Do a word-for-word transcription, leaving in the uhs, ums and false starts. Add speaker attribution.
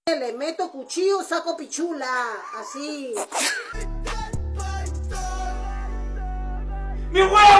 Speaker 1: Le meto cuchillo, saco pichula. Así.
Speaker 2: ¡Mi huevo!